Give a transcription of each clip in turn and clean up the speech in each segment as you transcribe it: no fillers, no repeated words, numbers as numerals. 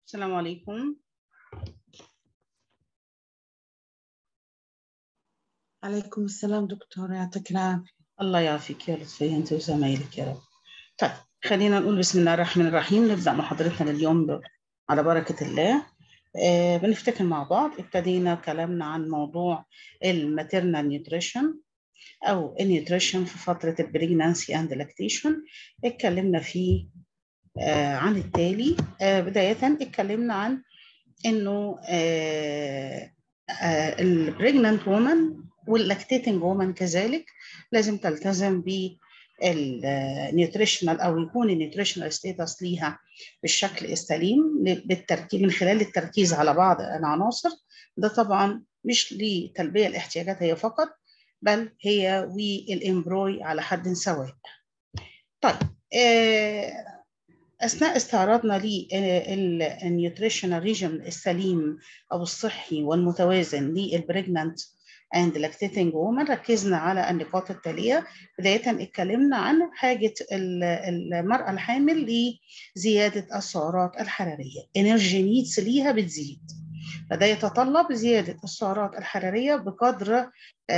السلام عليكم. عليكم السلام دكتور، يعطيك العافية. الله يعافيك يا لطفية انت وزمايلك يا رب. طيب خلينا نقول بسم الله الرحمن الرحيم. نبدأ محاضرتنا لليوم على بركة الله. بنفتكر مع بعض ابتدينا كلامنا عن موضوع الماتيرنال نيوتريشن أو النيوتريشن في فترة البريجنانسي أند لاكتيشن. اتكلمنا فيه عن التالي. بداية اتكلمنا عن إنه البريجنانت وومن واللاكتيتنج وومن كذلك لازم تلتزم بالنيوتريشنال او يكون النيوتريشنال ستيتس ليها بالشكل السليم بالتركيز من خلال التركيز على بعض العناصر. ده طبعا مش لتلبيه الاحتياجات هي فقط، بل هي والامبروي على حد سواء. طيب أثناء استعراضنا للنيوتريشنال ريجيم السليم أو الصحي والمتوازن للبريجنانت اند لاكتيتنج وومن ركزنا على النقاط التالية. بداية اتكلمنا عن حاجة المرأة الحامل لزيادة السعرات الحرارية، انرجي نيدز ليها بتزيد، فده يتطلب زيادة السعرات الحرارية بقدر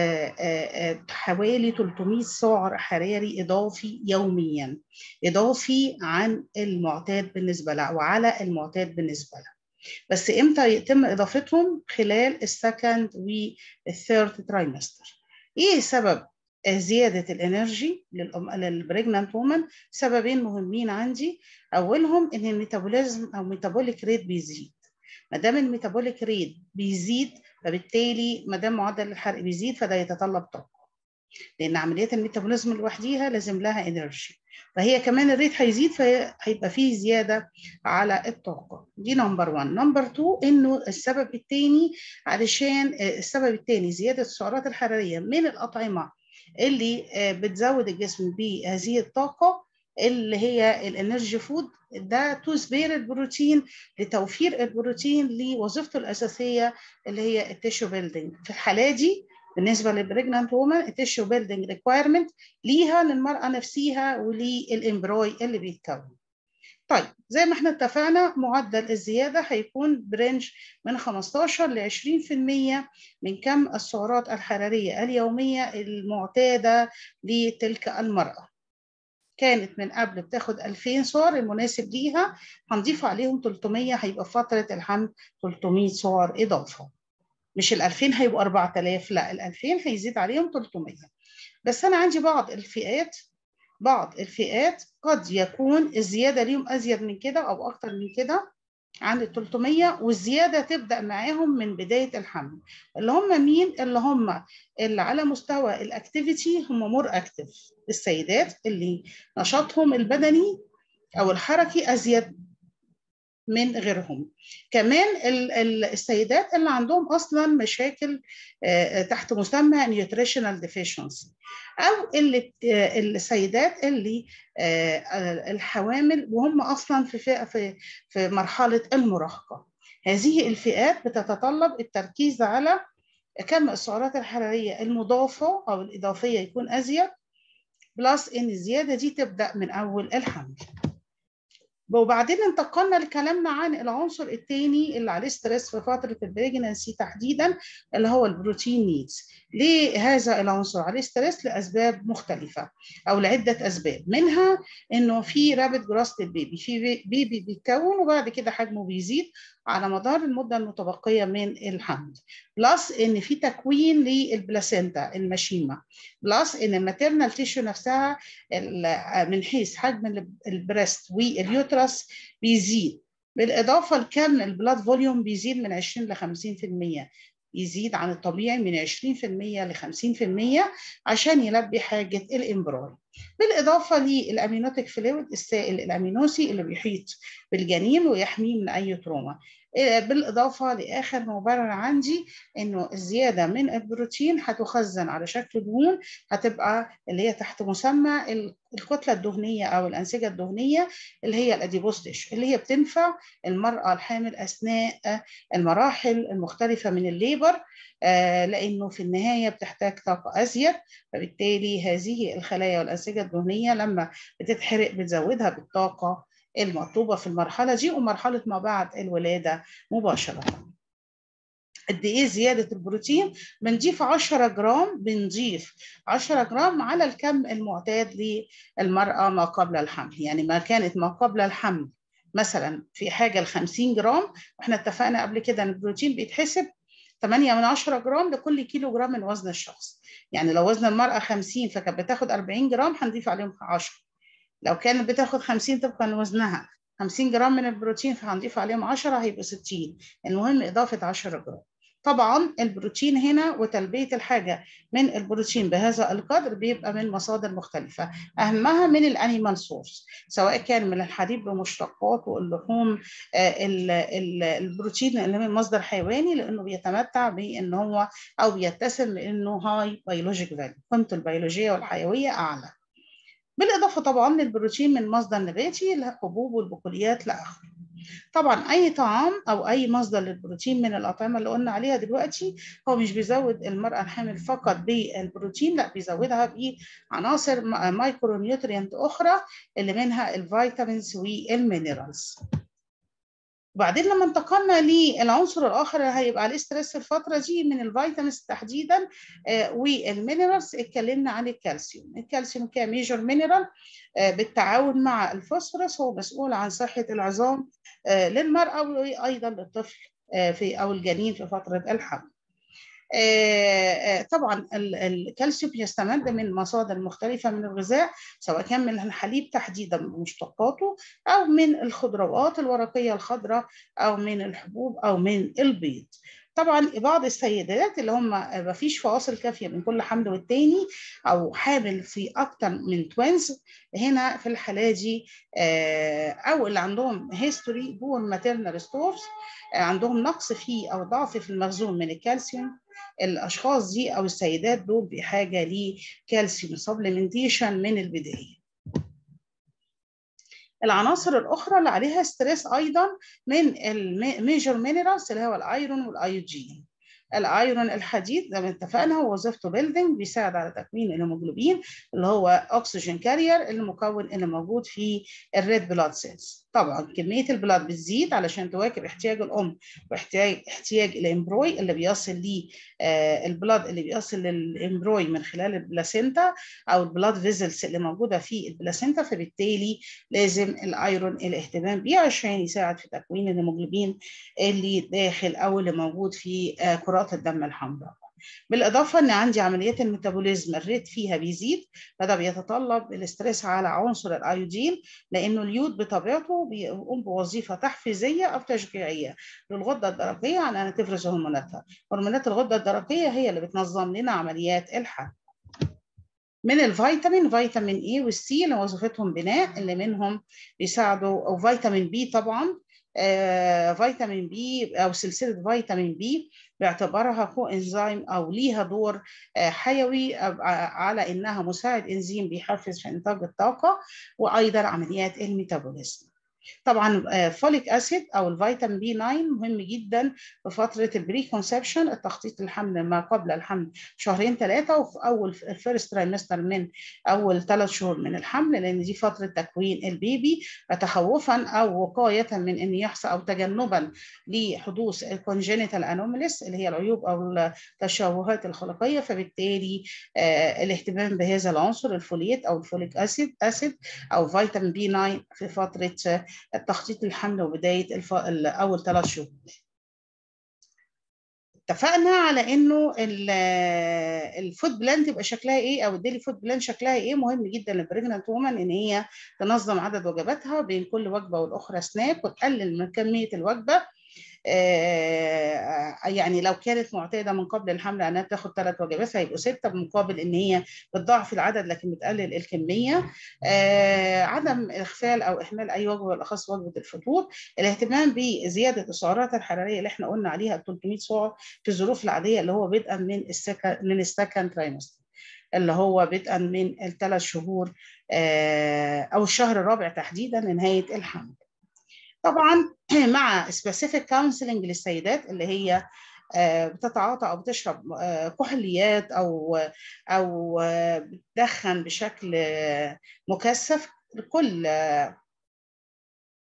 حوالي 300 سعر حراري إضافي يوميا، إضافي عن المعتاد بالنسبة لها وعلى المعتاد بالنسبة لها. بس إمتى يتم إضافتهم؟ خلال السكند والثيرد ترايمستر. إيه سبب زيادة الانرجي للبريجنانت وومن؟ سببين مهمين عندي. أولهم إن الميتابوليزم أو ميتابوليك ريت بيزيد. ما دام الميتابوليك ريت بيزيد فبالتالي ما دام معدل الحرق بيزيد فده يتطلب طاقه، لان عمليات الميتابوليزم لوحديها لازم لها انرجي، فهي كمان الريت هيزيد فهيبقى فيه زياده على الطاقه. دي نمبر 1. نمبر 2 انه السبب الثاني، علشان السبب الثاني زياده السعرات الحراريه من الاطعمه اللي بتزود الجسم بهذه الطاقه اللي هي الانرجي فود، ده تثبير البروتين لتوفير البروتين لوظيفته الاساسيه اللي هي التيشو بيلدينج. في الحاله دي بالنسبه للبريجنانت وومن التيشو بيلدينج ريكوايرمنت ليها للمراه نفسها وللامبروي اللي بيتكون. طيب زي ما احنا اتفقنا معدل الزياده هيكون برينج من 15 ل 20% من كم السعرات الحراريه اليوميه المعتاده لتلك المراه. كانت من قبل بتاخد 2000 سعر المناسب ليها، هنضيف عليهم 300 هيبقى في فتره الحمل 300 سعر اضافه. مش ال 2000 هيبقوا 4000، لا ال 2000 هيزيد عليهم 300. بس انا عندي بعض الفئات قد يكون الزياده ليهم ازيد من كده او اكتر من كده عن ال 300، والزياده تبدا معاهم من بدايه الحمل. اللي هم مين؟ اللي على مستوى الاكتيفيتي هم مور اكتف، السيدات اللي نشاطهم البدني او الحركي ازيد من غيرهم. كمان السيدات اللي عندهم اصلا مشاكل تحت مسمى نيوتريشنال ديفيشنسي، او السيدات اللي الحوامل وهم اصلا في مرحله المراهقه. هذه الفئات بتتطلب التركيز على كم السعرات الحراريه المضافه او الاضافيه يكون ازيد، بلس ان الزياده دي تبدا من اول الحمل. وبعدين انتقلنا لكلامنا عن العنصر الثاني اللي عليه ستريس في فتره البريجنانسي تحديدا، اللي هو البروتين نيدز. ليه هذا العنصر عليه ستريس؟ لاسباب مختلفه او لعده اسباب، منها انه في رابيد جراست البيبي، في بيبي بيتكون وبعد كده حجمه بيزيد على مدار المده المتبقيه من الحمل، بلس ان في تكوين للبلاسينتا المشيمه، بلس ان الماتيرنال تيشو نفسها من حيث حجم البريست واليوترس بيزيد، بالاضافه لكم البلاد فوليوم بيزيد من 20 ل 50%، يزيد عن الطبيعي من 20% ل 50% عشان يلبي حاجه الامبراي، بالاضافه للامينوتيك فلويد السائل الامينوسي اللي بيحيط بالجنين ويحميه من اي تروما، بالاضافه لاخر مبرر عندي انه الزياده من البروتين هتخزن على شكل دهون، هتبقى اللي هي تحت مسمى الكتله الدهنيه او الانسجه الدهنيه اللي هي الاديبوز تيشو، اللي هي بتنفع المراه الحامل اثناء المراحل المختلفه من الليبر، لانه في النهايه بتحتاج طاقه ازيد، فبالتالي هذه الخلايا والانسجه الدهنيه لما بتتحرق بتزودها بالطاقه المطلوبة في المرحلة دي ومرحلة ما بعد الولادة مباشرة. قد ايه زياده البروتين؟ بنضيف 10 جرام، بنضيف 10 جرام على الكم المعتاد للمراه ما قبل الحمل. يعني ما كانت ما قبل الحمل مثلا في حاجه ل 50 جرام، واحنا اتفقنا قبل كده ان البروتين بيتحسب 8 من 10 جرام لكل كيلو جرام من وزن الشخص. يعني لو وزن المراه 50 فكانت بتاخد 40 جرام، هنضيف عليهم 10. لو كانت بتاخد 50 طبقا لوزنها 50 جرام من البروتين، فهنضيف عليهم 10 هيبقوا 60. المهم اضافه 10 جرام. طبعا البروتين هنا وتلبية الحاجة من البروتين بهذا القدر بيبقى من مصادر مختلفة، أهمها من الأنيمال سورس، سواء كان من الحليب بمشتقاته، اللحوم، البروتين اللي من مصدر حيواني، لأنه بيتمتع بأن هو أو بيتسم بأنه هاي بيولوجيك فاليو، قيمته البيولوجية والحيوية أعلى. بالإضافة طبعا للبروتين من مصدر نباتي، الحبوب والبقوليات لآخره. طبعا اي طعام او اي مصدر للبروتين من الاطعمه اللي قلنا عليها دلوقتي هو مش بيزود المراه الحامل فقط بالبروتين، لا بيزودها بعناصر مايكرو نيوترينت اخرى اللي منها الفيتامينز والمينرالز. وبعدين لما انتقلنا للعنصر الاخر اللي هيبقى عليه ستريس الفتره دي من الفيتامينز تحديدا والمينرالز، اتكلمنا عن الكالسيوم. الكالسيوم كميجر مينرال بالتعاون مع الفوسفورس هو مسؤول عن صحه العظام للمراه وايضا للطفل او الجنين في فتره الحمل. طبعا الكالسيوم يستمد من مصادر مختلفة من الغذاء، سواء كان من الحليب تحديدا مشتقاته أو من الخضروات الورقية الخضراء أو من الحبوب أو من البيض. طبعا بعض السيدات اللي هم ما فيش فواصل كافيه من كل حمل والتاني او حامل في اكتر من توينز، هنا في الحاله دي او اللي عندهم هيستوري بور ماتيرنال ستورز، عندهم نقص فيه او ضعف في المخزون من الكالسيوم، الاشخاص دي او السيدات دول بحاجه لكالسيوم سبلمنتيشن من البدايه. العناصر الاخرى اللي عليها ستريس ايضا من الميجر مينرالز اللي هو الايرون والايوجين. الايرون الحديد زي ما اتفقنا هو وظيفته بيلدينج، بيساعد على تكوين الهيموجلوبين اللي هو اكسجين كارير، المكون اللي موجود في الريد بلاد سيلز. طبعا كميه البلاد بتزيد علشان تواكب احتياج الام واحتياج الامبروي اللي بيصل ليه البلاد اللي بيصل للامبروي من خلال البلاسينتا او البلاد فيزلز اللي موجوده في البلاسينتا، فبالتالي لازم الايرون الاهتمام بيه عشان يساعد في تكوين الهيموجلوبين اللي داخل او اللي موجود في كرات الدم الحمراء. بالاضافه ان عندي عمليات الميتابوليزم الريت فيها بيزيد، فده بيتطلب الاستريس على عنصر الايودين، لانه اليود بطبيعته بيقوم بوظيفه تحفيزيه او تشجيعيه للغده الدرقيه على ان تفرز هرموناتها. هرمونات الغده الدرقيه هي اللي بتنظم لنا عمليات الحمل. من الفيتامين فيتامين اي والسي اللي وظيفتهم بناء، اللي منهم بيساعدوا، او فيتامين بي طبعا فيتامين بي او سلسله فيتامين بي باعتبارها كو انزيم او ليها دور حيوي على انها مساعد انزيم بيحفز في انتاج الطاقه وايضا عمليات الميتابوليزم. طبعا فوليك اسيد او الفيتامين بي 9 مهم جدا في فتره البري كونسبشن، التخطيط للحمل ما قبل الحمل شهرين ثلاثه، وفي اول الفيرست ترايمستر من اول 3 شهور من الحمل، لان دي فتره تكوين البيبي، فتخوفا او وقايه من ان يحصل او تجنبا لحدوث الكونجينيتال انوماليز اللي هي العيوب او التشوهات الخلقيه. فبالتالي الاهتمام بهذا العنصر الفوليت او الفوليك اسيد او فيتامين بي 9 في فتره التخطيط للحمل وبدايه اول 3 شهور. اتفقنا على انه الفود بلان تبقى شكلها ايه، او الديلي فود بلان شكلها ايه. مهم جدا للبريجننت وومن ان هي تنظم عدد وجباتها بين كل وجبه والاخرى سناك، وتقلل من كميه الوجبه. يعني لو كانت معتاده من قبل الحمل انها تاخد 3 وجبات هيبقوا 6، بمقابل ان هي بتضاعف العدد لكن بتقلل الكميه. عدم اغفال او اهمال اي وجبه، بالاخص وجبه الفطور. الاهتمام بزياده السعرات الحراريه اللي احنا قلنا عليها 300 سعر في الظروف العاديه، اللي هو بدءا من السكند ترايمستر، اللي هو بدءا من ال3 شهور او الشهر الرابع تحديدا لنهايه الحمل. طبعا مع سبيسيفيك كونسلنج للسيدات اللي هي بتتعاطى او بتشرب كحوليات او بتدخن بشكل مكثف. كل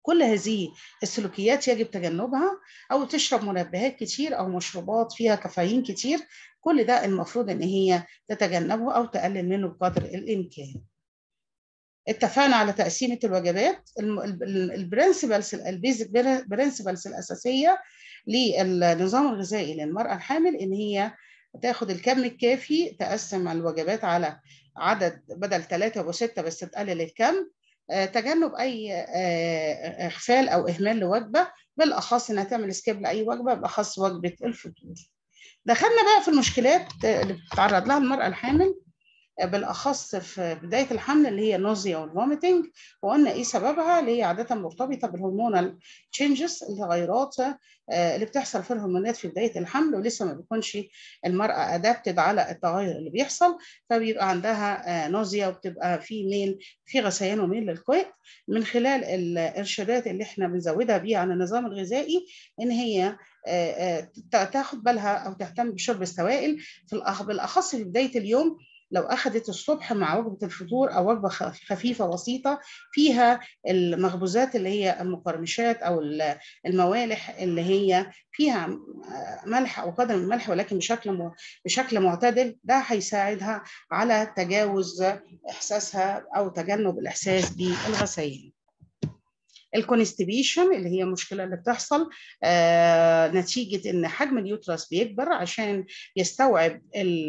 كل هذه السلوكيات يجب تجنبها، أو تشرب منبهات كتير أو مشروبات فيها كافيين كتير، كل ده المفروض إن هي تتجنبه أو تقلل منه بقدر الإمكان. اتفقنا على تقسيمة الوجبات. البرنسبلز البيزك برنسبلز الأساسية للنظام الغذائي للمرأة الحامل إن هي تاخد الكم الكافي، تقسم الوجبات على عدد بدل 3 و6 بس تقلل الكم، تجنب أي إغفال أو إهمال لوجبة، بالأخص إنها تعمل سكيب لأي وجبة، بالأخص وجبة الفطور. دخلنا بقى في المشكلات اللي بتتعرض لها المرأة الحامل بالاخص في بدايه الحمل، اللي هي النوزيا والفوميتنج. وقلنا ايه سببها، اللي هي عاده مرتبطه بالهرمونال تشينجز، التغيرات اللي بتحصل في الهرمونات في بدايه الحمل، ولسه ما بيكونش المراه ادابتد على التغير اللي بيحصل، فبيبقى عندها نوزيا، وبتبقى في غثيان وميل للقيء. من خلال الارشادات اللي احنا بنزودها بيها عن النظام الغذائي، ان هي تاخد بالها او تهتم بشرب السوائل بالاخص في بدايه اليوم. لو أخذت الصبح مع وجبة الفطور أو وجبة خفيفة بسيطة فيها المخبوزات اللي هي المقرمشات أو الموالح اللي هي فيها ملح أو قدر من الملح، ولكن بشكل معتدل، ده هيساعدها على تجاوز إحساسها أو تجنب الإحساس بالغثيان. الكونستيبيشن اللي هي المشكله اللي بتحصل نتيجه ان حجم اليوترس بيكبر عشان يستوعب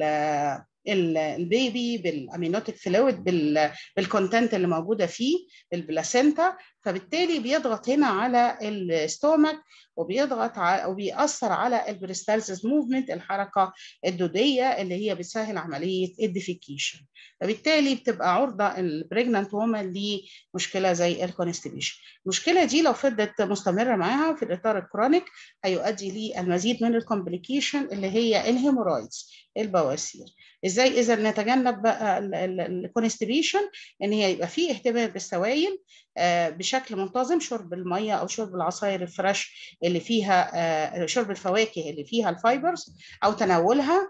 البيبي بالامينوتيك فلويد بالكونتنت اللي موجوده فيه بالبلاسينتا، فبالتالي بيضغط هنا على الستومك، وبيأثر على البريستالسيس موفمنت، الحركه الدوديه اللي هي بتسهل عمليه الديفيكيشن، فبالتالي بتبقى عرضه البريجنانت وومن لمشكله زي الكونستيبيشن. المشكله دي لو فضلت مستمره معاها في الاطار الكرونيك هيؤدي للمزيد من الكومبليكيشن اللي هي الهيمورايدز، البواسير. ازاي اذا نتجنب بقى الكونستيبيشن؟ ان هي يبقى فيه اهتمام بالسوائل بشكل منتظم، شرب الميه او شرب العصاير الفريش اللي فيها شرب الفواكه اللي فيها الفايبرز او تناولها،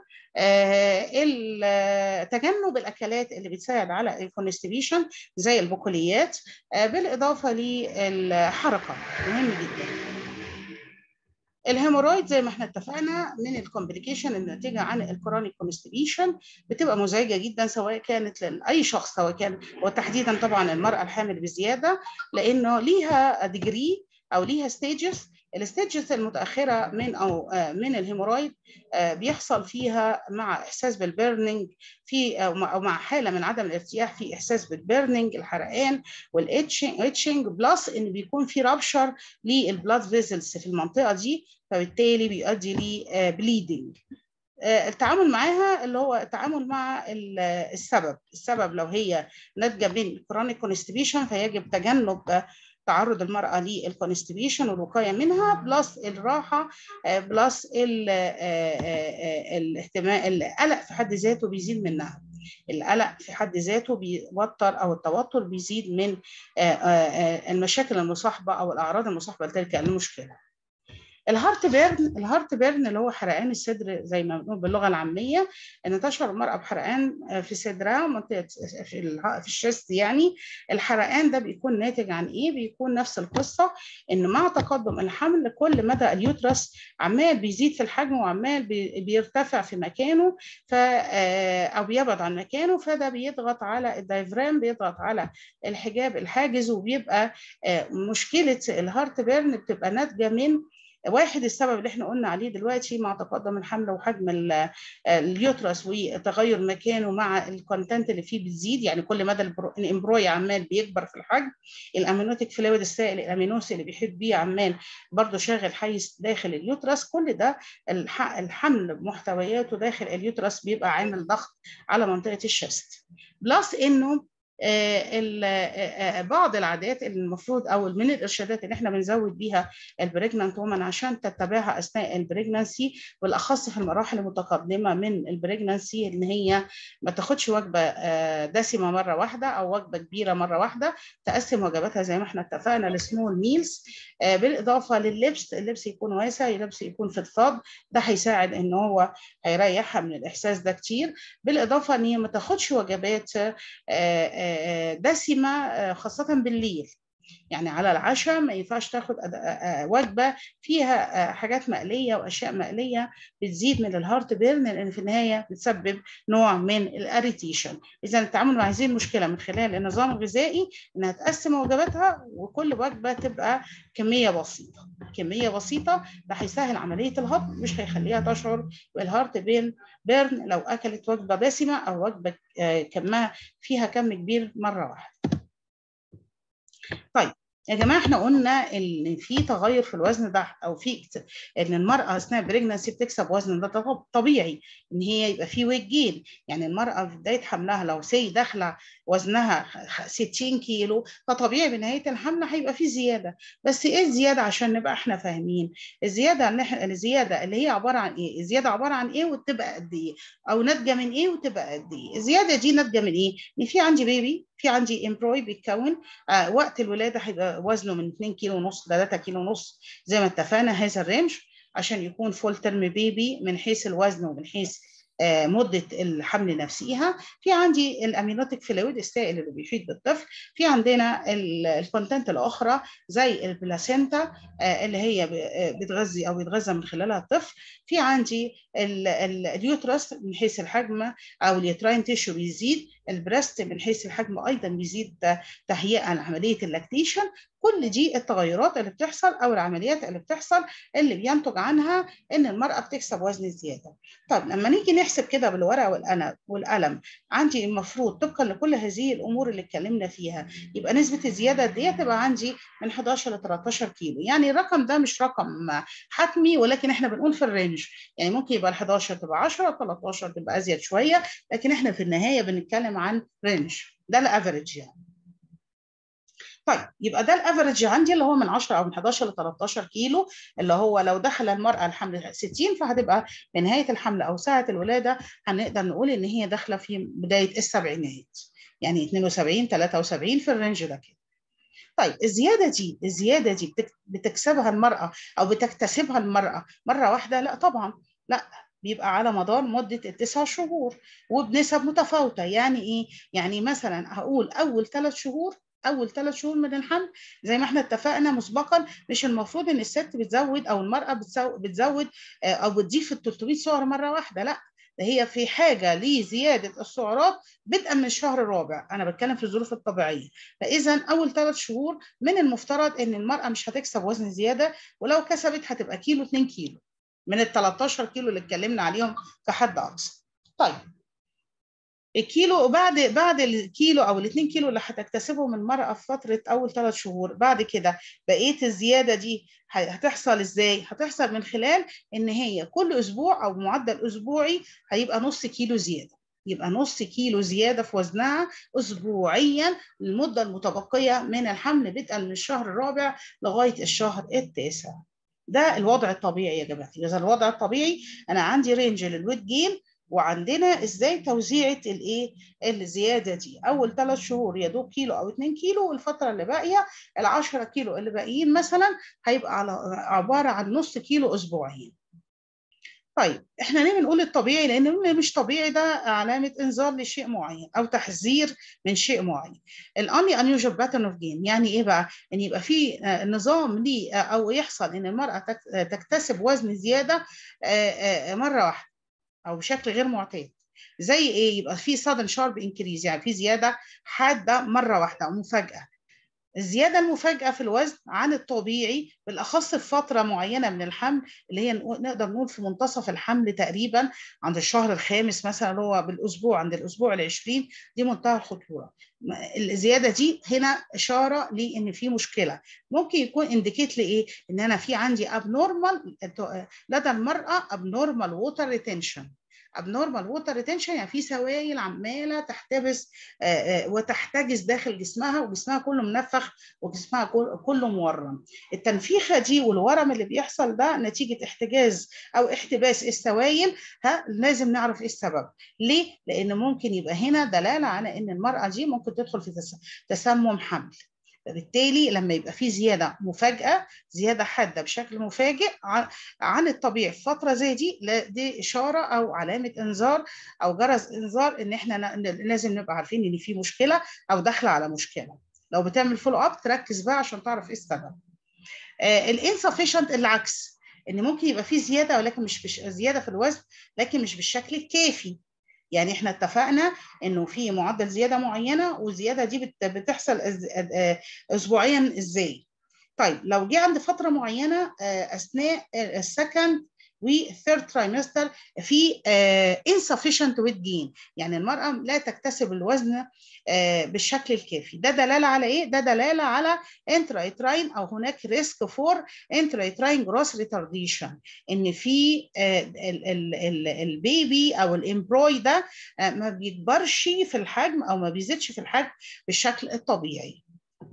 تجنب الاكلات اللي بتساعد على الكونستيبيشن زي البقوليات، بالاضافه للحركه مهم جدا. الهيمورايد زي ما احنا اتفقنا من الكومبليكيشن الناتجه عن الكرونيك كونستيبيشن، بتبقى مزعجه جدا سواء كانت لاي شخص، سواء كان وتحديدا طبعا المراه الحامل بزياده، لانه ليها ديجري او ليها ستيجز. الستيجز المتاخره من الهيمورايد بيحصل فيها مع احساس بالبيرنينج او مع حاله من عدم الارتياح، في احساس بالبيرنينج، الحرقان والاتشنج، بلس ان بيكون في رابشر للبلاد فيزلز في المنطقه دي، فبالتالي بيؤدي لبليدنج. التعامل معاها اللي هو التعامل مع السبب لو هي ناتجه من كرونيك كونستيبيشن، فيجب تجنب تعرض المرأة للكونستيبيشن والوقاية منها، بلس الراحة، بلس الاهتمام. القلق في حد ذاته بيزيد منها، القلق في حد ذاته بيوتر، أو التوتر بيزيد من المشاكل المصاحبة أو الأعراض المصاحبة لتلك المشكلة. الهارت بيرن اللي هو حرقان الصدر زي ما بنقول باللغه العاميه، ان تشعر المراه بحرقان في صدرها، منطقه في الشست يعني. الحرقان ده بيكون ناتج عن ايه؟ بيكون نفس القصه، ان مع تقدم الحمل كل مدى اليوترس عمال بيزيد في الحجم، وعمال بيرتفع في مكانه، او بيبعد عن مكانه، فده بيضغط على الدايفرام، بيضغط على الحاجز، وبيبقى مشكله الهارت بيرن بتبقى ناتجه من واحد، السبب اللي احنا قلنا عليه دلوقتي مع تقدم الحمل وحجم اليوترس وتغير مكانه مع الكونتنت اللي فيه بتزيد، يعني كل مدى الامبروي عمال بيكبر في الحجم، الامينوتيك فلويد السائل الامينوسي اللي بيحيط بيه عمال برضه شاغل حيز داخل اليوترس، كل ده الحمل بمحتوياته داخل اليوترس بيبقى عامل ضغط على منطقه الشست، بلس انه بعض العادات اللي المفروض او من الارشادات اللي احنا بنزود بيها البريجنانت وومن عشان تتبعها اثناء البريجنانسي، بالاخص في المراحل المتقدمه من البريجنانسي، ان هي ما تاخدش وجبه دسمه مره واحده او وجبه كبيره مره واحده، تقسم وجباتها زي ما احنا اتفقنا لسمول ميلز، بالاضافه لللبس، اللبس يكون واسع، اللبس يكون فضفاض، ده هيساعد ان هو هيريحها من الاحساس ده كتير، بالاضافه ان هي ما تاخدش وجبات دسمه خاصه بالليل، يعني على العشاء ما ينفعش تاخد وجبه فيها حاجات مقليه واشياء مقليه بتزيد من الهارت بيرن، لان في النهايه بتسبب نوع من الاريتيشن. اذا التعامل مع هذه المشكله من خلال النظام الغذائي انها تقسم وجباتها، وكل وجبه تبقى كميه بسيطه، كميه بسيطه، ده هيسهل عمليه الهضم، مش هيخليها تشعر بالهارت بيرن لو اكلت وجبه دسمه او وجبه كمها فيها كم كبير مره واحده. طيب يا جماعه، احنا قلنا ان في تغير في الوزن ده، او في ان المراه اثناء البريجنسي بتكسب وزن، ده طبيعي ان هي يبقى في ويت جين. يعني المراه في بدايه حملها لو داخله وزنها 60 كيلو، فطبيعي بنهايه الحمل هيبقى في زياده. بس ايه الزياده عشان نبقى احنا فاهمين؟ الزياده اللي هي عباره عن ايه؟ الزياده عباره عن ايه وتبقى قد ايه؟ او ناتجه من ايه وتبقى قد ايه؟ الزياده دي ناتجه من ايه؟ ان في عندي بيبي، في عندي امبروي بيتكون وقت الولاده هيبقى وزنه من 2 كيلو ونص ل 3 كيلو ونص زي ما اتفقنا، هذا الرينج عشان يكون فول ترم بيبي من حيث الوزن ومن حيث مده الحمل نفسها. في عندي الامينوتيك فلويد، السائل اللي بيحيط بالطفل. في عندنا الكونتنت الاخرى زي البلاسينتا اللي هي بتغذي او بيتغذى من خلالها الطفل. في عندي اليوترس من حيث الحجم او اليوتراين تيشو بيزيد. البريست من حيث الحجم ايضا بيزيد تهيئه لعمليه اللاكتيشن. كل دي التغيرات اللي بتحصل او العمليات اللي بتحصل اللي بينتج عنها ان المراه بتكسب وزن زياده. طب لما نيجي نحسب كده بالورقه والقلم، عندي المفروض طبقا لكل هذه الامور اللي اتكلمنا فيها يبقى نسبه الزياده دي تبقى عندي من 11 ل 13 كيلو. يعني الرقم ده مش رقم حتمي، ولكن احنا بنقول في الرينج. يعني ممكن يبقى ال 11 تبقى 10، 13 تبقى ازيد شويه، لكن احنا في النهايه بنتكلم عن رينج، ده الافريج يعني. طيب يبقى ده الافريج عندي اللي هو من 10 او من 11 ل 13 كيلو، اللي هو لو دخل المراه الحمل 60 فهتبقى بنهايه الحمل او ساعه الولاده هنقدر نقول ان هي داخله في بدايه السبعينات، يعني 72 73 في الرينج ده كده. طيب الزياده دي بتكسبها المراه او بتكتسبها المراه مره واحده؟ لا طبعا، لا، بيبقى على مدار مده ال9 شهور وبنسب متفاوته. يعني ايه؟ يعني مثلا هقول اول 3 شهور من الحمل زي ما احنا اتفقنا مسبقا، مش المفروض ان الست بتزود او المراه بتزود او بتضيف ال 300 سعر مره واحده، لا، ده هي في حاجه لزياده السعرات بدءا من الشهر الرابع. انا بتكلم في الظروف الطبيعيه. فاذا اول 3 شهور من المفترض ان المراه مش هتكسب وزن زياده، ولو كسبت هتبقى كيلو 2 كيلو من ال 13 كيلو اللي اتكلمنا عليهم كحد اقصى. طيب الكيلو بعد الكيلو او ال2 كيلو اللي هتكتسبهم المراه في فتره اول 3 شهور، بعد كده بقيه الزياده دي هتحصل ازاي؟ هتحصل من خلال ان هي كل اسبوع او معدل اسبوعي هيبقى نص كيلو زياده، يبقى نص كيلو زياده في وزنها اسبوعيا المده المتبقيه من الحمل بدءا من الشهر الرابع لغايه الشهر التاسع. ده الوضع الطبيعي يا جماعه. اذا الوضع الطبيعي انا عندي رينج للويت جين، وعندنا ازاي توزيعه الايه الزياده دي. اول 3 شهور يا دوب كيلو او 2 كيلو، والفتره اللي باقيه ال10 كيلو اللي باقيين مثلا هيبقى عباره عن نص كيلو اسبوعيا. طيب احنا ليه بنقول الطبيعي؟ لان اللي مش طبيعي ده علامه انذار لشيء معين او تحذير من شيء معين. الاني انيوجوال باترن اوف جين يعني ايه بقى؟ ان يبقى في نظام ليه او يحصل ان المراه تكتسب وزن زياده مره واحده او بشكل غير معتاد. زي ايه؟ يبقى في sudden sharp increase، يعني في زياده حاده مره واحده او مفاجاه. الزياده المفاجئه في الوزن عن الطبيعي بالاخص في فتره معينه من الحمل، اللي هي نقدر نقول في منتصف الحمل تقريبا عند الشهر الخامس مثلا، اللي هو بالاسبوع عند الاسبوع ال20، دي منتهى الخطوره. الزياده دي هنا اشاره لان في مشكله. ممكن يكون انديكيت لايه؟ ان انا في عندي ابنورمال لدى المراه ابنورمال ووتر ريتنشن. abnormal water retention يعني في سوائل عماله تحتبس وتحتجز داخل جسمها، وجسمها كله منفخ وجسمها كله مورم. التنفيخه دي والورم اللي بيحصل ده نتيجه احتجاز او احتباس السوائل. لازم نعرف ايه السبب. ليه؟ لان ممكن يبقى هنا دلاله على ان المراه دي ممكن تدخل في تسمم حمل. فبالتالي لما يبقى في زياده مفاجاه، زياده حاده بشكل مفاجئ عن الطبيعي في فتره زي دي اشاره او علامه انذار او جرس انذار ان احنا لازم نبقى عارفين ان في مشكله او داخله على مشكله. لو بتعمل فولو اب تركز بقى عشان تعرف ايه السبب. الانسفيشنت العكس، ان ممكن يبقى في زياده ولكن مش زياده في الوزن لكن مش بالشكل الكافي. يعني احنا اتفقنا انه في معدل زياده معينه، والزياده دي بتحصل اسبوعيا ازاي. طيب لو جه عند فتره معينه اثناء السكند والثيرد ترايمستر في insufficient weight gain، يعني المرأة لا تكتسب الوزن بالشكل الكافي. ده دلالة على ايه؟ ده دلالة على intrauterine او هناك ريسك فور intrauterine growth retardation، ان في البيبي او الامبروي ده ما بيكبرش في الحجم او ما بيزيدش في الحجم بالشكل الطبيعي.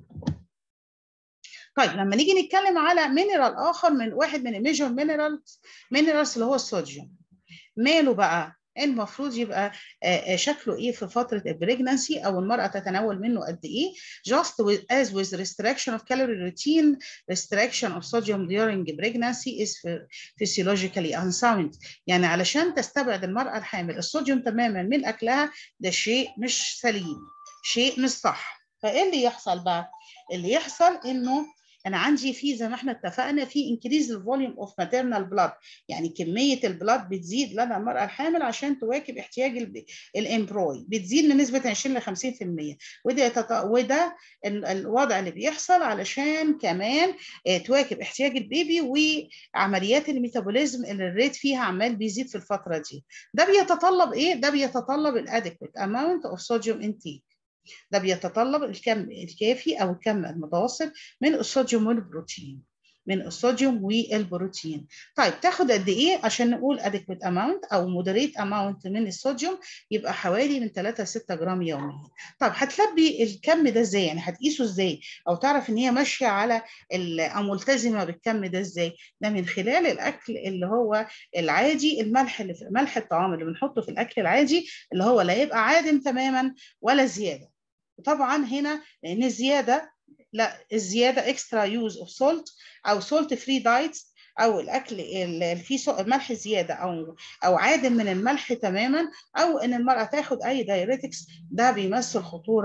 طيب لما نيجي نتكلم على مينرال اخر من واحد من الميجور مينرالز اللي هو الصوديوم، ماله بقى؟ المفروض يبقى شكله ايه في فتره البريجنانسي، او المراه تتناول منه قد ايه. just as with restriction of calorie routine, restriction of sodium during pregnancy is physiologically unsound. يعني علشان تستبعد المراه الحامل الصوديوم تماما من اكلها، ده شيء مش سليم، شيء مش صح. فايه اللي يحصل بقى؟ اللي يحصل انه انا عندي في زي ما احنا اتفقنا في increase الفوليوم اوف maternal blood، يعني كميه البلاد بتزيد لدى المراه الحامل عشان تواكب احتياج الامبروي، بتزيد من نسبه 20 ل 50%. وده الوضع اللي بيحصل علشان كمان تواكب احتياج البيبي وعمليات الميتابوليزم اللي الريت فيها عمال بيزيد في الفتره دي. ده بيتطلب ايه؟ ده بيتطلب الادكويت اماونت اوف صوديوم انتيك، ده بيتطلب الكم الكافي او الكم المتوسط من الصوديوم والبروتين، من الصوديوم والبروتين. طيب تاخد قد ايه عشان نقول adequate amount او moderate amount من الصوديوم؟ يبقى حوالي من 3 ل 6 جرام يوميا. طب هتلبي الكم ده ازاي؟ يعني هتقيسه ازاي او تعرف ان هي ماشيه على او ملتزمه بالكم ده ازاي؟ ده من خلال الاكل اللي هو العادي، الملح اللي في ملح الطعام اللي بنحطه في الاكل العادي، اللي هو لا يبقى عادم تماما ولا زياده. وطبعا هنا لان الزياده، لا الزياده اكسترا يوز اوف سولت او سولت فري دايتس، او الاكل اللي فيه ملح زياده او عادم من الملح تماما، او ان المراه تاخد اي دايريتكس، ده بيمثل خطوره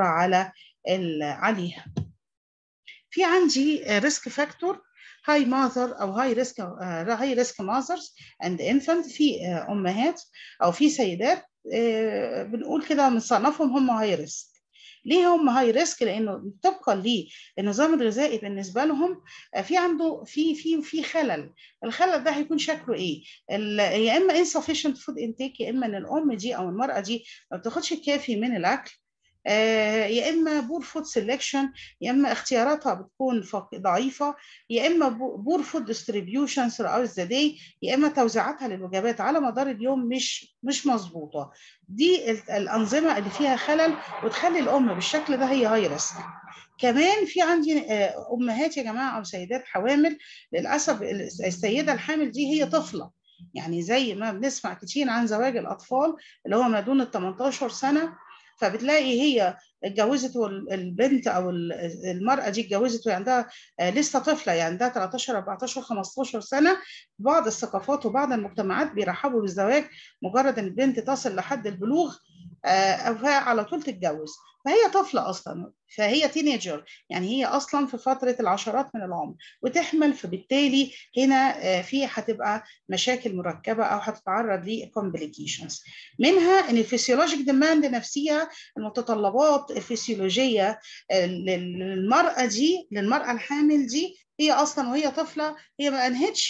عليها. في عندي ريسك فاكتور هاي ماذر او هاي ريسك ماذرز اند انفانت، في امهات او في سيدات بنقول كده بنصنفهم هم هاي ريسك. ليه هم هاي ريسك؟ لانه طبقا للنظام الغذائي بالنسبه لهم في عنده في خلل. الخلل ده هيكون شكله ايه؟ يا اما insufficient food intake، يا اما ان الام دي او المراه دي ما بتاخدش الكافي من الاكل، يا اما بور فود سيلكشن، يا اما اختياراتها بتكون ضعيفه، يا اما بور فود ديستريبيوشن throughout the day، يا اما توزيعاتها للوجبات على مدار اليوم مش مظبوطه. دي الانظمه اللي فيها خلل وتخلي الام بالشكل ده هي هاي ريسك. كمان في عندي امهات يا جماعه او سيدات حوامل، للاسف السيده الحامل دي هي طفله، يعني زي ما بنسمع كتير عن زواج الاطفال اللي هو ما دون ال 18 سنه، فبتلاقي هي اتجوزت والبنت او المراه دي اتجوزت وهي عندها لسه طفله، يعني عندها 13 14 15 سنه. بعض الثقافات وبعض المجتمعات بيرحبوا بالزواج مجرد ان البنت تصل لحد البلوغ على طول تتجوز، فهي طفله اصلا، فهي تينيجر، يعني هي اصلا في فتره العشرات من العمر وتحمل، فبالتالي هنا في هتبقى مشاكل مركبه او هتتعرض لكومبليكيشنز. منها ان الفسيولوجيك ديماند نفسها، المتطلبات الفسيولوجيه للمراه دي، للمراه الحامل دي، هي اصلا وهي طفله هي ما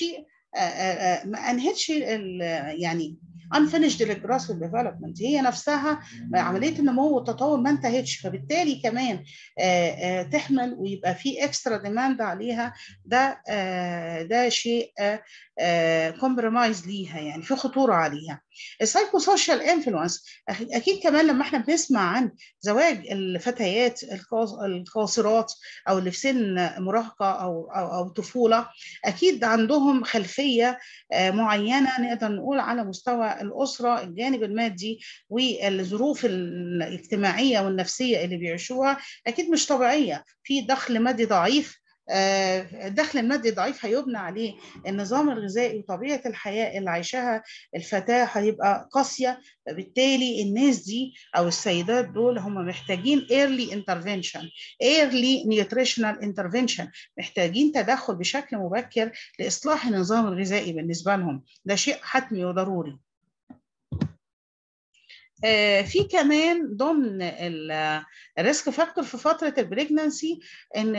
انهتش يعني unfinished growth development، هي نفسها عمليه النمو والتطور ما انتهتش، فبالتالي كمان تحمل ويبقى في اكسترا ديماند عليها، ده شيء كومبرومايز ليها، يعني في خطوره عليها. السايكو سوشيال انفلونس، اكيد كمان لما احنا بنسمع عن زواج الفتيات القاصرات او اللي في سن مراهقه او طفوله، اكيد عندهم خلفيه معينه نقدر نقول على مستوى الاسره، الجانب المادي والظروف الاجتماعيه والنفسيه اللي بيعيشوها اكيد مش طبيعيه، في دخل مادي ضعيف الدخل المادي ضعيف هيبنى عليه النظام الغذائي وطبيعة الحياة اللي عايشاها الفتاة هيبقى قاسية. فبالتالي الناس دي أو السيدات دول هم محتاجين early intervention، early nutritional intervention، محتاجين تدخل بشكل مبكر لإصلاح النظام الغذائي بالنسبة لهم. ده شيء حتمي وضروري. في كمان ضمن الريسك فاكتور في فترة البريجنانسي ان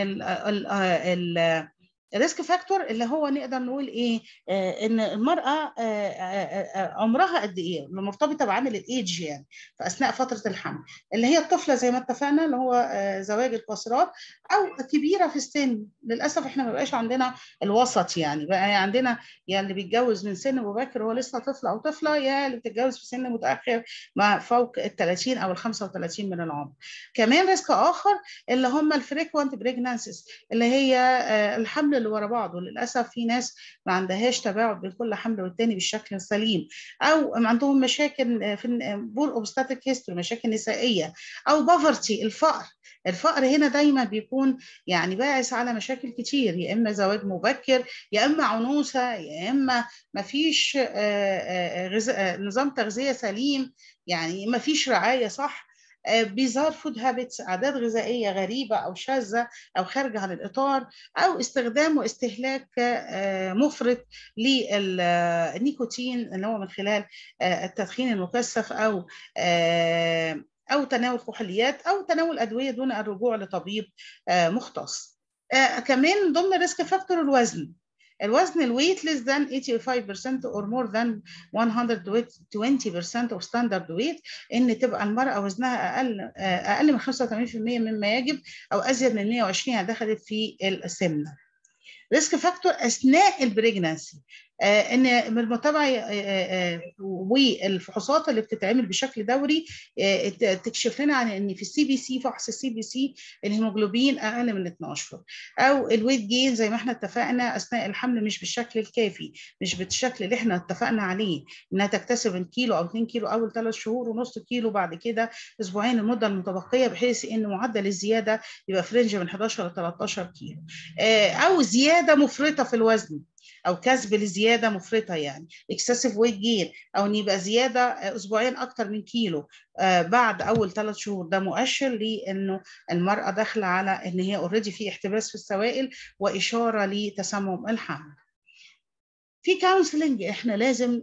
الريسك فاكتور اللي هو نقدر نقول ايه، ان المراه عمرها قد ايه، مرتبطه بعامل الايدج يعني في اثناء فتره الحمل، اللي هي الطفله زي ما اتفقنا اللي هو زواج القاصرات، او كبيره في السن. للاسف احنا ما بقاش عندنا الوسط، يعني بقى عندنا يا اللي بيتجوز من سن مبكر وهو لسه طفل او طفله، يا اللي بتتجوز في سن متاخر ما فوق ال 30 او ال 35 من العمر. كمان ريسك اخر اللي هم الفريكوانت بريجنانسيز، اللي هي الحمل اللي ورا بعض. وللاسف في ناس ما عندهاش تباعد بين كل حمل والتاني بالشكل السليم، او عندهم مشاكل في بور اوبستاتيك هيستوري، مشاكل نسائيه، او بافرتي، الفقر هنا دايما بيكون يعني باعث على مشاكل كتير، يا اما زواج مبكر، يا اما عنوسه، يا اما ما فيش نظام تغذيه سليم، يعني ما فيش رعايه صح، بيزار فود هابتس، عادات غذائيه غريبه او شاذه او خارجه عن الاطار، او استخدام واستهلاك مفرط للنيكوتين اللي هو من خلال التدخين المكثف، او تناول كحوليات، او تناول ادويه دون الرجوع لطبيب مختص. كمان ضمن ريسك فاكتور الوزن الويت less than 85% or more than 120% of standard weight، ان تبقى المرأة وزنها اقل من 85% مما يجب، او ازيد من 120 دخلت في السمنة. ريسك فاكتور اثناء البريجنانسي، ان من المتابعه والفحوصات اللي بتتعمل بشكل دوري تكشف لنا عن ان في السي بي سي، فحص السي بي سي، الهيموجلوبين اقل من 12، او الويت جين زي ما احنا اتفقنا اثناء الحمل مش بالشكل الكافي، مش بالشكل اللي احنا اتفقنا عليه، انها تكتسب الكيلو او 2 كيلو اول 3 شهور ونص كيلو بعد كده اسبوعين المده المتبقيه، بحيث ان معدل الزياده يبقى في رينج من 11 ل 13 كيلو، او زياده مفرطه في الوزن، او كسب لزياده مفرطه يعني اكسسيف ويت جين، او ان يبقى زياده اسبوعين اكتر من كيلو بعد اول 3 شهور. ده مؤشر لانه المراه داخله على ان هي اوريدي في احتباس في السوائل واشاره لتسمم الحمل. في كونسلنج احنا لازم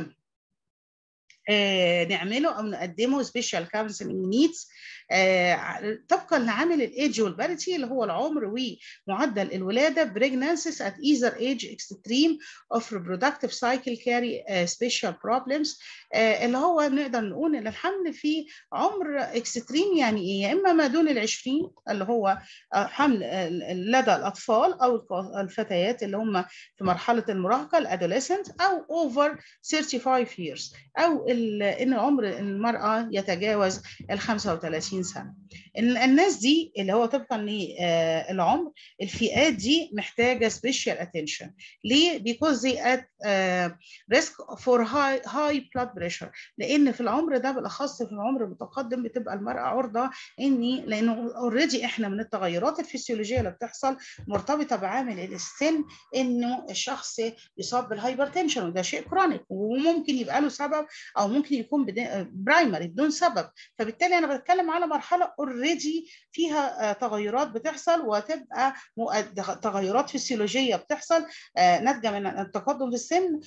نعمله او نقدمه سبيشال كونسلنج نيدز طبقا لعامل الايدج والباريتي اللي هو العمر ومعدل الولاده. بريجنانسيز ات ايذر ايج اكستريم اوف reproductive cycle carry special problems، اللي هو نقدر نقول ان الحمل في عمر اكستريم يعني ايه، يا اما ما دون ال20 اللي هو حمل لدى الاطفال او الفتيات اللي هم في مرحله المراهقه الادوليسنت، او اوفر 35 years، او ان عمر المراه يتجاوز ال 35 سنه. الناس دي اللي هو طبقا للعمر، الفئات دي محتاجه سبيشال اتنشن. ليه؟ because they at risk for high blood pressure، لان في العمر ده بالاخص في العمر المتقدم بتبقى المراه عرضه لانه اوريدي احنا من التغيرات الفسيولوجيه اللي بتحصل مرتبطه بعامل السن، انه الشخص يصاب بالهايبرتنشن، وده شيء كرونيك وممكن يبقى له سبب او ممكن يكون برايمري بدون سبب. فبالتالي انا بتكلم على مرحله اوريدي فيها تغيرات بتحصل، وتبقى تغيرات فسيولوجيه بتحصل ناتجه من التقدم في السن،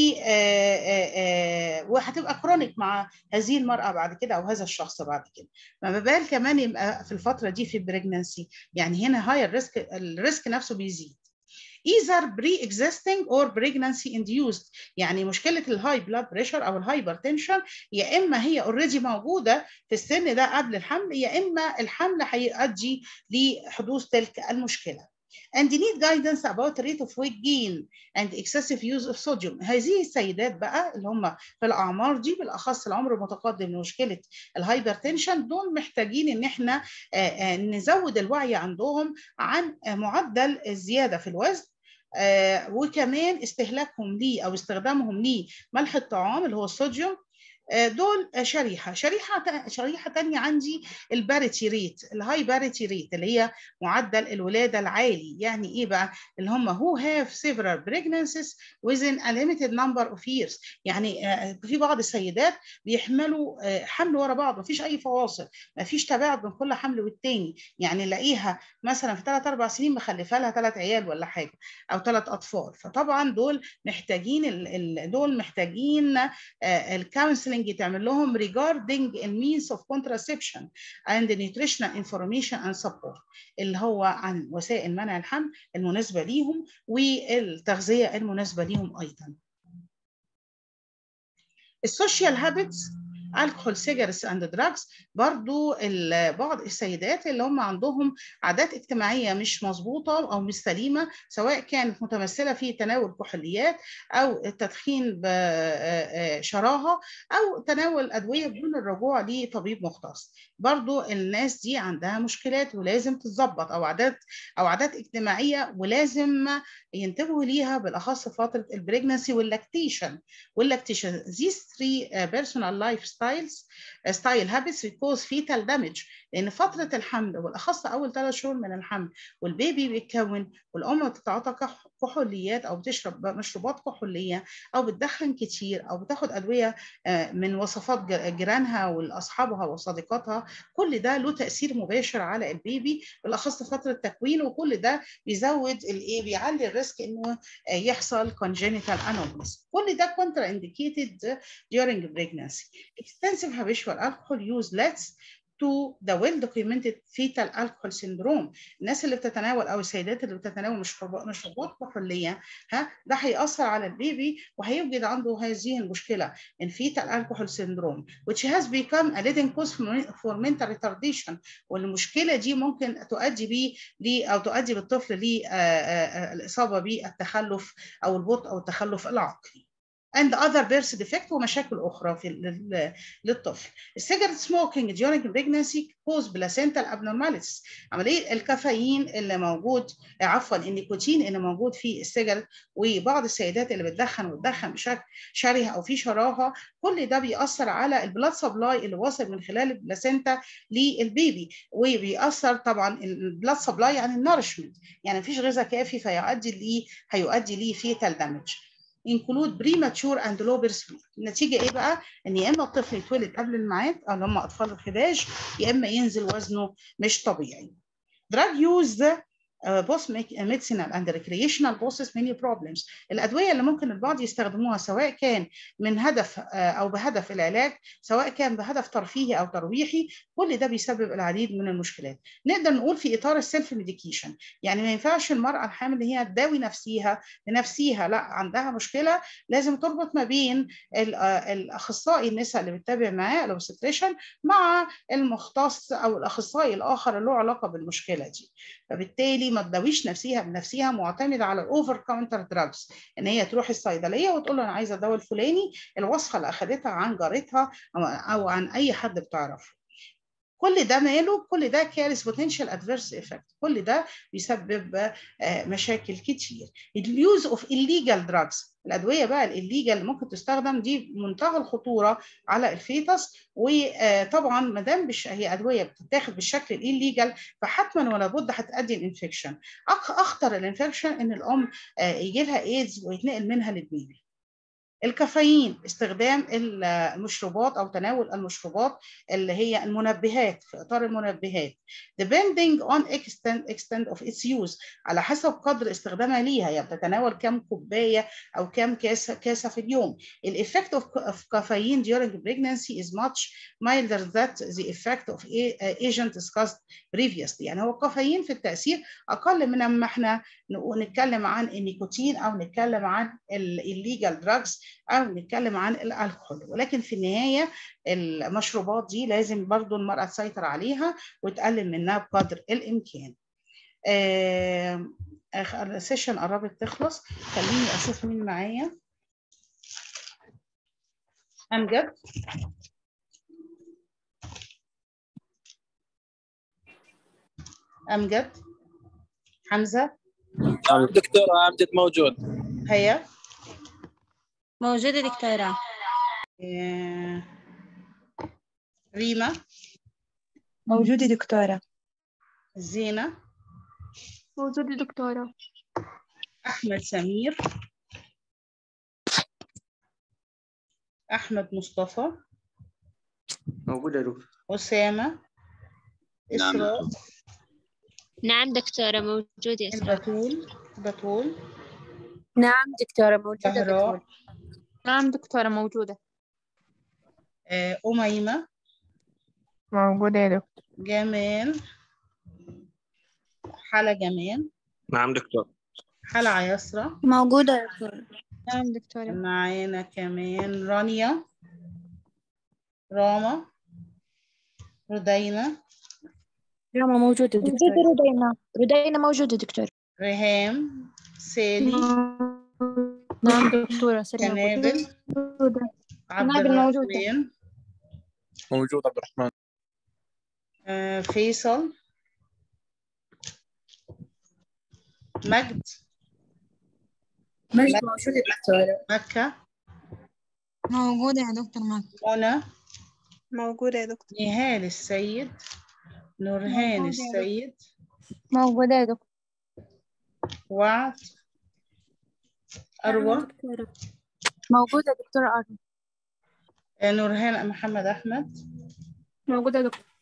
وهتبقى كرونيك مع هذه المراه بعد كده او هذا الشخص بعد كده. ما بال كمان يبقى في الفتره دي في البريجنانسي، يعني هنا هاي الريسك نفسه بيزيد. either pre-existing or pregnancy induced، يعني مشكله الهاي بلاد بريشر او الهايبرتنشن يا اما هي اوريدي موجوده في السن ده قبل الحمل، يا اما الحمل هيؤدي لحدوث تلك المشكله. and need guidance about rate of weight gain and excessive use of sodium. هذه السيدات بقى اللي هم في الاعمار دي بالاخص العمر المتقدم لمشكله الهايبرتنشن، دول محتاجين ان احنا نزود الوعي عندهم عن معدل الزياده في الوزن، وكمان استهلاكهم ليه او استخدامهم لملح الطعام اللي هو الصوديوم، دول شريحة تانية عندي الباريتي ريت، الهاي باريتي ريت اللي هي معدل الولادة العالي. يعني ايه بقى؟ اللي هم who have several pregnancies within a limited number of years. يعني في بعض السيدات بيحملوا حمل ورا بعض، مفيش اي فواصل، مفيش تباعد بين كل حمل والتاني. يعني نلاقيها مثلا في 3-4 سنين مخلفه لها 3 عيال ولا حاجه، او 3 اطفال. فطبعا دول محتاجين الكونسلنج تعمل لهم regarding the means of contraception and nutritional information and support، اللي هو عن وسائل منع الحمل المناسبة ليهم والتغذية المناسبة ليهم أيضا. السوشيال هابتس، الكحول، سيجارتس اند دراجز، برضو بعض السيدات اللي هم عندهم عادات اجتماعيه مش مظبوطه او مش سليمه، سواء كانت متمثله في تناول كحوليات او التدخين بشراهه او تناول ادويه بدون الرجوع لطبيب مختص. برضو الناس دي عندها مشكلات ولازم تتظبط، او عادات اجتماعيه ولازم ينتبهوا ليها، بالاخص فتره البريجنسي واللاكتيشن. These three personal style habits cause fetal damage، لأن فترة الحمل والأخص أول 3 شهور من الحمل والبيبي بيتكون، والأم بتتعاطى كحوليات أو بتشرب مشروبات كحولية أو بتدخن كتير أو بتاخد أدوية من وصفات جيرانها وأصحابها وصديقاتها، كل ده له تأثير مباشر على البيبي بالأخص فترة تكوينه، وكل ده بيزود بيعلي الريسك إنه يحصل congenital anomalies. كل ده contraindicated during pregnancy. Extensive habitual alcohol use leads to the well-documented fetal alcohol syndrome. الناس اللي بتتناول او السيدات اللي بتتناول مشروبات كحوليه، ده هيأثر على البيبي وهيوجد عنده هذه المشكله in fetal alcohol syndrome which has become a leading cause for mental retardation. والمشكله دي ممكن تؤدي بالطفل للاصابه بالتخلف او البطء او التخلف العقلي and other birth defect ومشاكل أخرى للطفل. السيجارة smoking during pregnancy cause placental abnormalities. عملية الكافيين اللي موجود، النيكوتين اللي موجود في السيجارة، وبعض السيدات اللي بتدخن بشكل شره أو في شراهة، كل ده بيأثر على البلاد سبلاي اللي واصل من خلال البلاسينتا للبيبي، وبيأثر طبعا البلاد سبلاي يعني النورشمنت، يعني مفيش غذاء كافي هيؤدي ليه fetal damage. include premature and low birth weight. النتيجه ايه بقى؟ ان يا اما الطفل يتولد قبل الميعاد او هم اطفال الخداج، يا اما ينزل وزنه مش طبيعي. drug use both medicinal and recreational poses many problems. الأدوية اللي ممكن البعض يستخدموها سواء كان من هدف أو بهدف العلاج، سواء كان بهدف ترفيهي أو ترويحي، كل ده بيسبب العديد من المشكلات. نقدر نقول في إطار السيلف ميديكيشن، يعني ما ينفعش المرأة الحامل هي تداوي نفسها، لا، عندها مشكلة لازم تربط ما بين الأخصائي النساء اللي بتتابع معاه الأوبستريشن مع المختص أو الأخصائي الآخر اللي له علاقة بالمشكلة دي. فبالتالي ما تداويش نفسها بنفسها معتمده على الاوفر كاونتر دراجز، ان هي تروح الصيدليه وتقول له انا عايزه الدواء الفلاني، الوصفه اللي اخذتها عن جارتها او عن اي حد بتعرفه. كل ده ماله؟ كل ده كارث بوتنشال ادفيرس افكت، كل ده بيسبب مشاكل كتير. اليوز اوف الليجال دراجز، الادويه بقى الليجال اللي ممكن تستخدم دي منتهى الخطوره على الفيتس، وطبعا ما دام هي ادويه بتتاخد بالشكل الليجال فحتما ولا بد هتؤدي الانفكشن. اخطر الانفكشن ان الام يجي لها ايدز ويتنقل منها للبيبي. الكافيين، استخدام المشروبات او تناول المشروبات اللي هي المنبهات في اطار المنبهات depending on extent of its use، على حسب قدر استخدامها ليها، يعني بتتناول كم كوبايه او كم كاسه في اليوم. الايفكت of caffeine during pregnancy is much milder than the effect of agent discussed previously. يعني هو الكافيين في التاثير اقل من لما احنا نتكلم عن النيكوتين او نتكلم عن الليجال دراجز أو نتكلم عن الألكحول. ولكن في النهاية المشروبات دي لازم برضو المرأة تسيطر عليها وتقلل منها بقدر الإمكان. السيشن قربت تخلص، خليني أشوف مين معايا. أمجد، حمزة، دكتورة أمجد موجود. هيا موجودة دكتورة. ريما. موجودة دكتورة. زينة. موجودة دكتورة. أحمد سمير. أحمد مصطفى. موجودة يا دكتور. أسامة. إسراء. نعم دكتورة موجودة. بتول. نعم دكتورة موجودة. زهراء. نعم دكتورة موجودة. أميمة. موجودة يا دكتور. جمال. حلا جمال. نعم دكتور. حلا عيسرى. موجودة يا دكتورة. نعم دكتورة. معانا كمان رانيا. راما. ردينا. راما موجودة دكتورة. ردينا موجودة دكتور. ريهام. سالي. نعم دكتورة. سلمى كنابل. عبد كنابل موجودة. الرحمن. موجود عبد الرحمن. فيصل. مجد. موجودة دكتورة. مكة. موجودة يا دكتور مكة. منى. موجودة يا دكتور. نهال السيد. نورهان السيد. موجودة يا دكتور. وعد. أروى. موجودة دكتورة أروى. نورهان محمد أحمد. موجودة يا دكتور.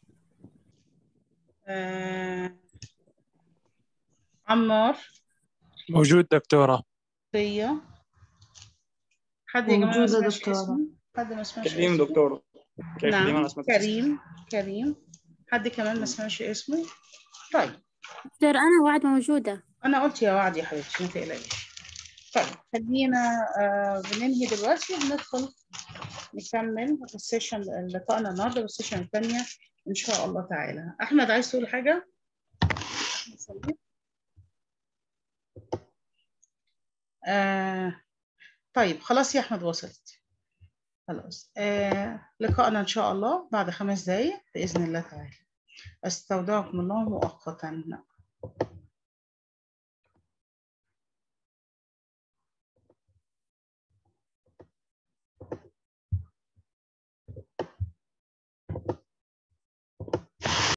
عمار. موجود دكتورة. طية. حد يا جماعة ما موجودة سمعش دكتورة. اسمه؟ حد ما سمعش كريم اسمه؟ دكتور. نعم كريم. حد كمان ما سمعش اسمه؟ طيب. دكتور أنا وعد موجودة. أنا قلت يا وعد يا حبيبتي ما تقلقيش. طيب خلينا بننهي دلوقتي وندخل نكمل السيشن لقائنا النهارده والسيشن الثانية إن شاء الله تعالى. أحمد عايز تقول حاجة؟ طيب خلاص يا أحمد وصلت. خلاص لقائنا إن شاء الله بعد 5 دقايق بإذن الله تعالى. أستودعكم الله مؤقتا.